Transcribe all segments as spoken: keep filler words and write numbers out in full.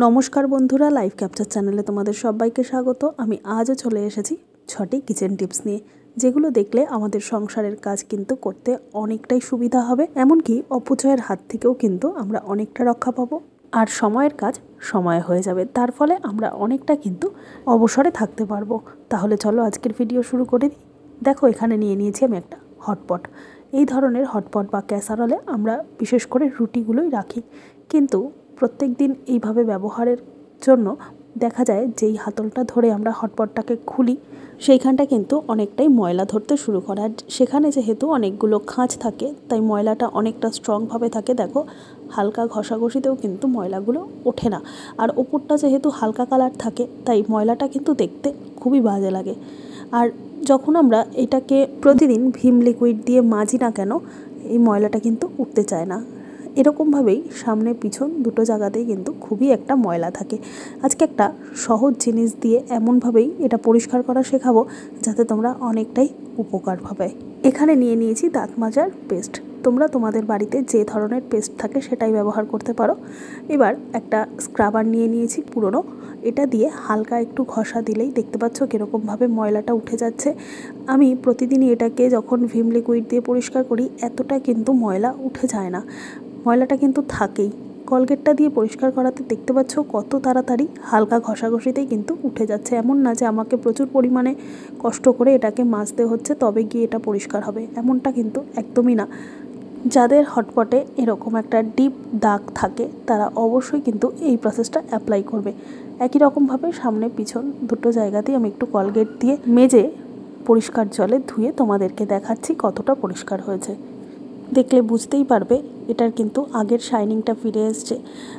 নমস্কার বন্ধুরা, live capture চ্যানেলে তোমাদের সবাইকে স্বাগত। আমি আজও চলে এসেছি ছটি কিচেন টিপস নিয়ে, যেগুলো দেখলে আমাদের সংসারের কাজ কিন্তু করতে অনেকটাই সুবিধা হবে, এমনকি অপচয়ের হাত থেকেও কিন্তু আমরা অনেকটা রক্ষা পাবো। আর সময়ের কাজ সময়ে হয়ে যাবে, তার ফলে আমরা অনেকটা কিন্তু অবসরে থাকতে পারবো। তাহলে চলো আজকের ভিডিও শুরু করে দিই। দেখো, এখানে নিয়ে নিয়েছি আমি একটা হটপট। এই ধরনের হটপট বা ক্যাসারলে আমরা বিশেষ করে রুটিগুলোই রাখি, কিন্তু প্রত্যেক দিন এইভাবে ব্যবহারের জন্য দেখা যায় যেই হাতলটা ধরে আমরা হটপটটাকে খুলি সেইখানটা কিন্তু অনেকটাই ময়লা ধরতে শুরু করে। আর সেখানে যেহেতু অনেকগুলো খাঁজ থাকে, তাই ময়লাটা অনেকটা স্ট্রংভাবে থাকে। দেখো, হালকা ঘষাঘষিতেও কিন্তু ময়লাগুলো ওঠে না। আর ওপরটা যেহেতু হালকা কালার থাকে, তাই ময়লাটা কিন্তু দেখতে খুবই বাজে লাগে। আর যখন আমরা এটাকে প্রতিদিন ভিম লিকুইড দিয়ে মাজি না কেন, এই ময়লাটা কিন্তু উঠতে চায় না। এরকমভাবেই সামনে পিছন দুটো জায়গাতেই কিন্তু খুবই একটা ময়লা থাকে। আজকে একটা সহজ জিনিস দিয়ে এমনভাবেই এটা পরিষ্কার করা শেখাবো যাতে তোমরা অনেকটাই উপকার পাবে। এখানে নিয়ে নিয়েছি দাঁত মাজার পেস্ট। তোমরা তোমাদের বাড়িতে যে ধরনের পেস্ট থাকে সেটাই ব্যবহার করতে পারো। এবার একটা স্ক্রাবার নিয়ে নিয়েছি পুরনো। এটা দিয়ে হালকা একটু ঘষা দিলেই দেখতে পাচ্ছ কীরকমভাবে ময়লাটা উঠে যাচ্ছে। আমি প্রতিদিনই এটাকে যখন ভিম লিকুইড দিয়ে পরিষ্কার করি, এতটা কিন্তু ময়লা উঠে যায় না, ময়লাটা কিন্তু থাকেই। কলগেটটা দিয়ে পরিষ্কার করাতে দেখতে পাচ্ছ কত তাড়াতাড়ি হালকা ঘষাঘষিতেই কিন্তু উঠে যাচ্ছে। এমন না যে আমাকে প্রচুর পরিমাণে কষ্ট করে এটাকে মাজতে হচ্ছে তবে গিয়ে এটা পরিষ্কার হবে, এমনটা কিন্তু একদমই না। যাদের হটপটে এরকম একটা ডিপ দাগ থাকে তারা অবশ্যই কিন্তু এই প্রসেসটা অ্যাপ্লাই করবে। একই রকমভাবে সামনে পিছন দুটো জায়গাতেই আমি একটু কলগেট দিয়ে মেজে পরিষ্কার জলে ধুয়ে তোমাদেরকে দেখাচ্ছি কতটা পরিষ্কার হয়েছে। দেখলে বুঝতেই পারবে এটার কিন্তু আগের শাইনিংটা ফিরে এসছে।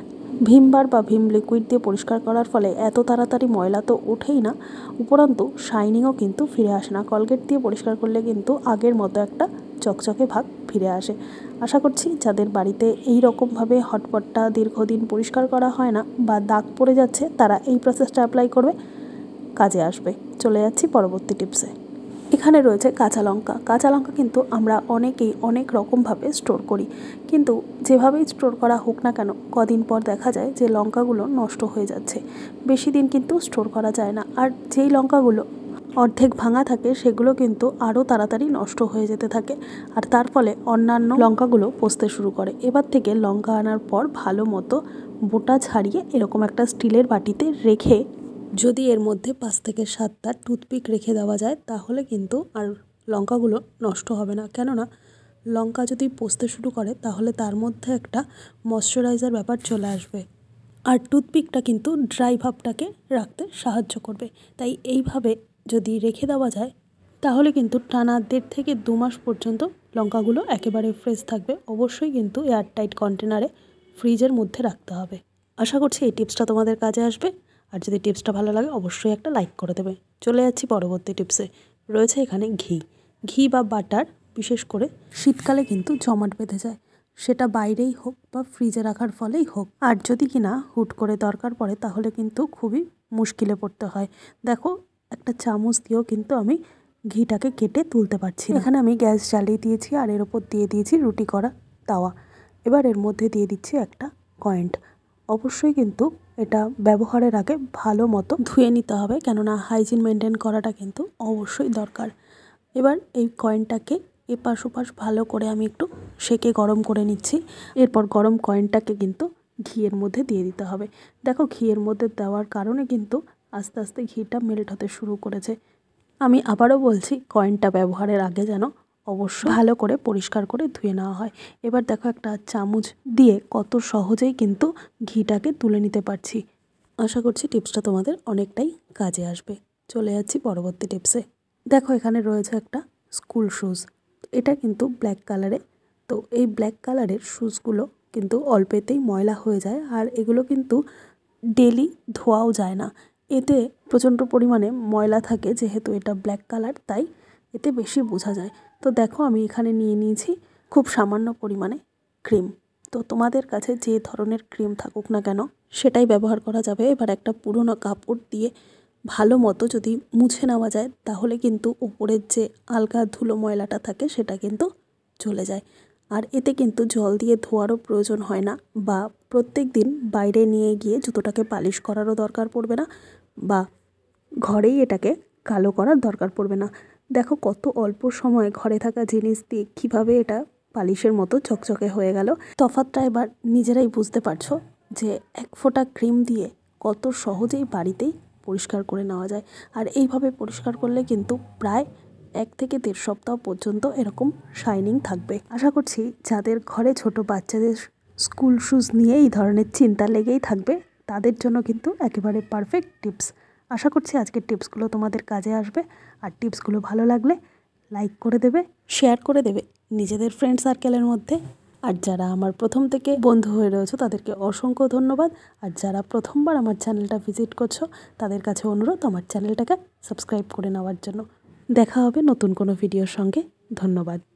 ভিম বার বা ভিম লিকুইড দিয়ে পরিষ্কার করার ফলে এত তাড়াতাড়ি ময়লা তো ওঠেই না, উপরন্তু শাইনিংও কিন্তু ফিরে আসে না। কলগেট দিয়ে পরিষ্কার করলে কিন্তু আগের মতো একটা চকচকে ভাব ফিরে আসে। আশা করছি যাদের বাড়িতে এই রকমভাবে হটপটটা দীর্ঘদিন পরিষ্কার করা হয় না বা দাগ পড়ে যাচ্ছে, তারা এই প্রসেসটা অ্যাপ্লাই করবে, কাজে আসবে। চলে যাচ্ছি পরবর্তী টিপসে। এখানে রয়েছে কাঁচা লঙ্কা। কাঁচা লঙ্কা কিন্তু আমরা অনেকেই অনেক রকমভাবে স্টোর করি, কিন্তু যেভাবেই স্টোর করা হোক না কেন কদিন পর দেখা যায় যে লঙ্কাগুলো নষ্ট হয়ে যাচ্ছে। বেশি দিন কিন্তু স্টোর করা যায় না। আর যেই লঙ্কাগুলো অর্ধেক ভাঙা থাকে সেগুলো কিন্তু আরও তাড়াতাড়ি নষ্ট হয়ে যেতে থাকে, আর তার ফলে অন্যান্য লঙ্কাগুলো পচতে শুরু করে। এবার থেকে লঙ্কা আনার পর ভালো মতো বোটা ছাড়িয়ে এরকম একটা স্টিলের বাটিতে রেখে যদি এর মধ্যে পাঁচ থেকে সাতটা টুথপিক রেখে দেওয়া যায় তাহলে কিন্তু আর লঙ্কাগুলো নষ্ট হবে না। কেননা লঙ্কা যদি পচতে শুরু করে তাহলে তার মধ্যে একটা ময়শ্চারাইজার ব্যাপার চলে আসবে, আর টুথপিকটা কিন্তু ড্রাই ভাবটাকে রাখতে সাহায্য করবে। তাই এইভাবে যদি রেখে দেওয়া যায় তাহলে কিন্তু টানা দেড় থেকে দু মাস পর্যন্ত লঙ্কাগুলো একেবারে ফ্রেশ থাকবে। অবশ্যই কিন্তু এয়ারটাইট কন্টেনারে ফ্রিজের মধ্যে রাখতে হবে। আশা করছি এই টিপসটা তোমাদের কাজে আসবে। আর যদি টিপসটা ভালো লাগে অবশ্যই একটা লাইক করে দেবে। চলে যাচ্ছি পরবর্তী টিপসে। রয়েছে এখানে ঘি। ঘি বা বাটার বিশেষ করে শীতকালে কিন্তু জমাট বেঁধে যায়, সেটা বাইরেই হোক বা ফ্রিজে রাখার ফলেই হোক। আর যদি কিনা হুট করে দরকার পড়ে তাহলে কিন্তু খুবই মুশকিলে পড়তে হয়। দেখো, একটা চামচ দিয়েও কিন্তু আমি ঘিটাকে কেটে তুলতে পারছি না। এখানে আমি গ্যাস জ্বালিয়ে দিয়েছি আর এর ওপর দিয়ে দিয়েছি রুটি করা তাওয়া। এবার এর মধ্যে দিয়ে দিচ্ছি একটা কয়েন্ট। অবশ্যই কিন্তু এটা ব্যবহারের আগে ভালো মতো ধুয়ে নিতে হবে, কেননা হাইজিন মেনটেন করাটা কিন্তু অবশ্যই দরকার। এবার এই কয়েনটাকে এপাশ ওপাশ ভালো করে আমি একটু সেকে গরম করে নিচ্ছি। এরপর গরম কয়েনটাকে কিন্তু ঘিয়ের মধ্যে দিয়ে দিতে হবে। দেখো, ঘিয়ের মধ্যে দেওয়ার কারণে কিন্তু আস্তে আস্তে ঘিটা মেল্ট হতে শুরু করেছে। আমি আবারও বলছি, কয়েনটা ব্যবহারের আগে যেন অবশ্যই ভালো করে পরিষ্কার করে ধুয়ে নেওয়া হয়। এবার দেখো, একটা চামচ দিয়ে কত সহজেই কিন্তু ঘিটাকে তুলে নিতে পারছি। আশা করছি টিপসটা তোমাদের অনেকটাই কাজে আসবে। চলে যাচ্ছি পরবর্তী টিপসে। দেখো, এখানে রয়েছে একটা স্কুল শুজ। এটা কিন্তু ব্ল্যাক কালারে। তো এই ব্ল্যাক কালারের শুজগুলো কিন্তু অল্পেতেই ময়লা হয়ে যায়, আর এগুলো কিন্তু ডেলি ধোয়াও যায় না। এতে প্রচণ্ড পরিমাণে ময়লা থাকে, যেহেতু এটা ব্ল্যাক কালার তাই এতে বেশি বোঝা যায়। তো দেখো, আমি এখানে নিয়ে নিয়েছি খুব সামান্য পরিমাণে ক্রিম। তো তোমাদের কাছে যে ধরনের ক্রিম থাকুক না কেন সেটাই ব্যবহার করা যাবে। এবার একটা পুরনো কাপড় দিয়ে ভালো মতো যদি মুছে নেওয়া যায় তাহলে কিন্তু উপরের যে আলগা ধুলো ময়লাটা থাকে সেটা কিন্তু চলে যায়। আর এতে কিন্তু জল দিয়ে ধোয়ারও প্রয়োজন হয় না, বা প্রত্যেক দিন বাইরে নিয়ে গিয়ে জুতোটাকে পালিশ করারও দরকার পড়বে না, বা ঘরেই এটাকে কালো করার দরকার পড়বে না। দেখো কত অল্প সময় ঘরে থাকা জিনিস দিয়ে কীভাবে এটা পালিশের মতো চকচকে হয়ে গেল। তফাৎটা এবার নিজেরাই বুঝতে পারছো যে এক ফোঁটা ক্রিম দিয়ে কত সহজেই বাড়িতেই পরিষ্কার করে নেওয়া যায়। আর এইভাবে পরিষ্কার করলে কিন্তু প্রায় এক থেকে দেড় সপ্তাহ পর্যন্ত এরকম শাইনিং থাকবে। আশা করছি যাদের ঘরে ছোট বাচ্চাদের স্কুল শুজ নিয়ে এই ধরনের চিন্তা লেগেই থাকবে, তাদের জন্য কিন্তু একেবারে পারফেক্ট টিপস। আশা করছি আজকের টিপসগুলো তোমাদের কাজে আসবে। আর টিপসগুলো ভালো লাগলে লাইক করে দেবে, শেয়ার করে দেবে নিজেদের ফ্রেন্ড সার্কেলের মধ্যে। আর যারা আমার প্রথম থেকে বন্ধু হয়ে রয়েছে তাদেরকে অসংখ্য ধন্যবাদ। আর যারা প্রথমবার আমার চ্যানেলটা ভিজিট করছো তাদের কাছে অনুরোধ আমার চ্যানেলটাকে সাবস্ক্রাইব করে নেওয়ার জন্য। দেখা হবে নতুন কোনো ভিডিওর সঙ্গে। ধন্যবাদ।